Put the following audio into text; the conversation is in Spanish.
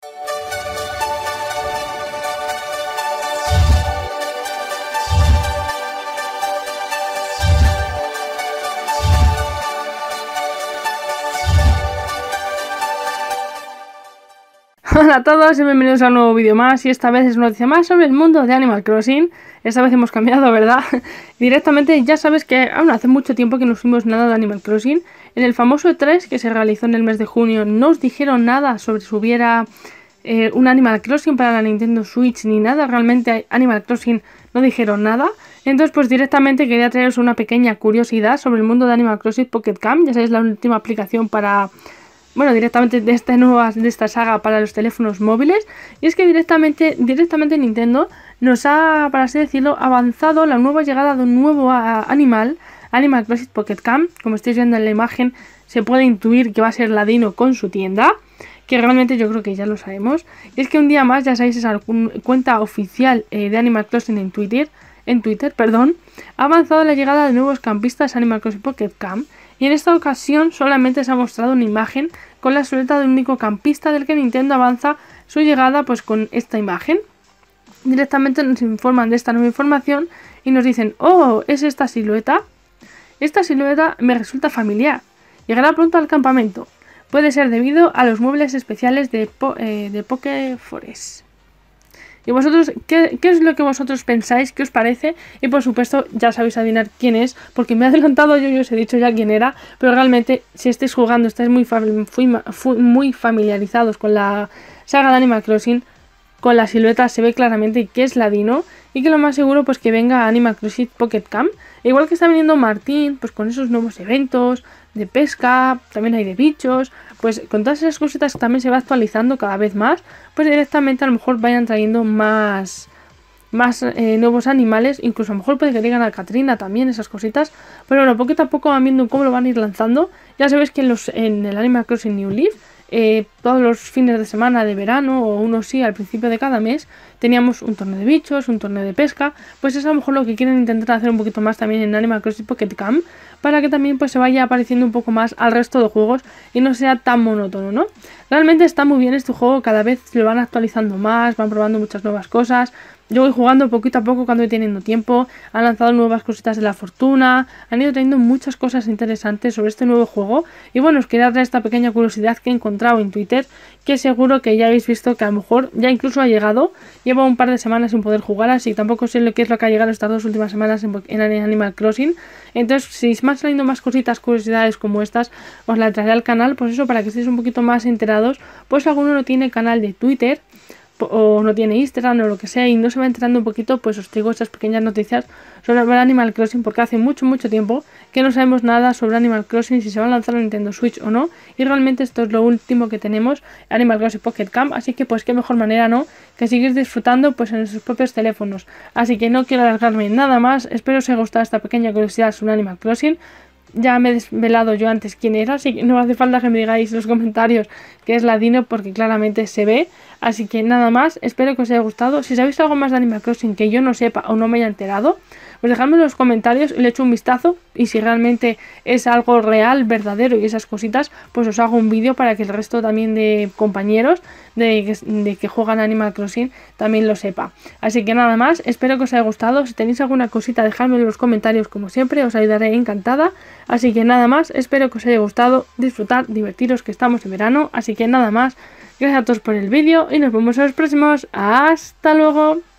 Hola a todos y bienvenidos a un nuevo vídeo más, y esta vez es una noticia más sobre el mundo de Animal Crossing. Esta vez hemos cambiado, ¿verdad? Directamente ya sabes que aún hace mucho tiempo que no subimos nada de Animal Crossing. En el famoso E3 que se realizó en el mes de junio no os dijeron nada sobre si hubiera un Animal Crossing para la Nintendo Switch ni nada. Realmente Animal Crossing no dijeron nada. Entonces pues directamente quería traeros una pequeña curiosidad sobre el mundo de Animal Crossing Pocket Camp. Ya sabéis, la última aplicación para... bueno, directamente de esta saga para los teléfonos móviles. Y es que directamente Nintendo nos ha, para así decirlo, avanzado la nueva llegada de un nuevo Animal Crossing Pocket Camp. Como estáis viendo en la imagen, se puede intuir que va a ser la Dino con su tienda, que realmente yo creo que ya lo sabemos. Y es que un día más, ya sabéis, esa cuenta oficial de Animal Crossing en Twitter, ha avanzado la llegada de nuevos campistas a Animal Crossing Pocket Camp. Y en esta ocasión solamente se ha mostrado una imagen con la silueta de un único campista, del que Nintendo avanza su llegada pues con esta imagen. Directamente nos informan de esta nueva información y nos dicen: oh, es esta silueta. Esta silueta me resulta familiar. Llegará pronto al campamento. Puede ser debido a los muebles especiales de Poké Forest. ¿Y vosotros qué es lo que vosotros pensáis? ¿Qué os parece? Y por supuesto ya sabéis adivinar quién es, porque me he adelantado yo os he dicho ya quién era. Pero realmente, si estáis jugando, estáis muy familiarizados con la saga de Animal Crossing, con la silueta se ve claramente que es la Dino. Y que lo más seguro pues que venga a Animal Crossing Pocket Camp. Igual que está viniendo Martín pues con esos nuevos eventos de pesca, también hay de bichos. Pues con todas esas cositas que también se va actualizando cada vez más, pues directamente a lo mejor vayan trayendo más nuevos animales. Incluso a lo mejor puede que digan a Katrina también, esas cositas. Pero bueno, poquito a poco van viendo cómo lo van a ir lanzando. Ya sabéis que en el Animal Crossing New Leaf, todos los fines de semana de verano, o uno sí al principio de cada mes, teníamos un torneo de bichos, un torneo de pesca. Pues es a lo mejor lo que quieren intentar hacer un poquito más también en Animal Crossing Pocket Camp, para que también pues se vaya apareciendo un poco más al resto de juegos y no sea tan monótono, ¿no? Realmente está muy bien este juego, cada vez lo van actualizando más, van probando muchas nuevas cosas. Yo voy jugando poquito a poco cuando voy teniendo tiempo. Han lanzado nuevas cositas de la fortuna, han ido trayendo muchas cosas interesantes sobre este nuevo juego. Y bueno, os quería dar esta pequeña curiosidad que he encontrado en Twitter, que seguro que ya habéis visto que a lo mejor ya incluso ha llegado. Llevo un par de semanas sin poder jugar, así que tampoco sé lo que es lo que ha llegado estas 2 últimas semanas en Animal Crossing. Entonces, si van saliendo más cositas, curiosidades como estas, os las traeré al canal, pues eso, para que estéis un poquito más enterados. Pues si alguno no tiene canal de Twitter o no tiene Instagram o lo que sea y no se va enterando un poquito, pues os traigo estas pequeñas noticias sobre Animal Crossing, porque hace mucho tiempo que no sabemos nada sobre Animal Crossing, si se va a lanzar a Nintendo Switch o no, y realmente esto es lo último que tenemos, Animal Crossing Pocket Camp. Así que pues qué mejor manera, ¿no?, que seguir disfrutando pues en sus propios teléfonos. Así que no quiero alargarme nada más, espero os haya gustado esta pequeña curiosidad sobre Animal Crossing. Ya me he desvelado yo antes quién era, así que no hace falta que me digáis en los comentarios que es la Dino, porque claramente se ve. Así que nada más, espero que os haya gustado. Si sabéis algo más de Animal Crossing que yo no sepa o no me haya enterado, pues dejadme en los comentarios y le echo un vistazo. Y si realmente es algo real, verdadero y esas cositas, pues os hago un vídeo para que el resto también de compañeros de que juegan Animal Crossing también lo sepa. Así que nada más, espero que os haya gustado. Si tenéis alguna cosita, dejadme en los comentarios como siempre, os ayudaré encantada. Así que nada más, espero que os haya gustado, disfrutar, divertiros, que estamos en verano. Así que nada más, gracias a todos por el vídeo y nos vemos en los próximos. ¡Hasta luego!